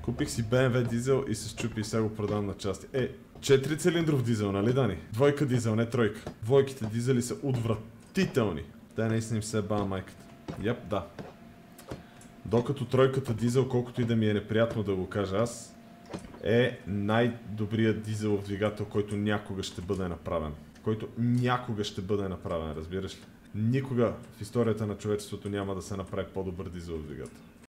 Купих си BMW дизел и се счупи и сега го продавам на части. 4 цилиндров дизел, нали Дани? Двойка дизел, не тройка. Двойките дизели са отвратителни. Те наистина им се е бава майката. Яп, да. Докато тройката дизел, колкото и да ми е неприятно да го кажа аз, е най-добрият дизелов двигател, който някога ще бъде направен. Който някога ще бъде направен, разбираш ли? Никога в историята на човечеството няма да се направи по-добър дизелов двигател.